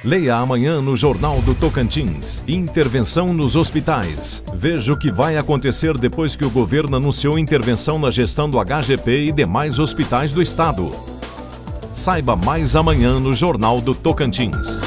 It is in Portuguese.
Leia amanhã no Jornal do Tocantins. Intervenção nos hospitais. Veja o que vai acontecer depois que o governo anunciou intervenção na gestão do HGP e demais hospitais do estado. Saiba mais amanhã no Jornal do Tocantins.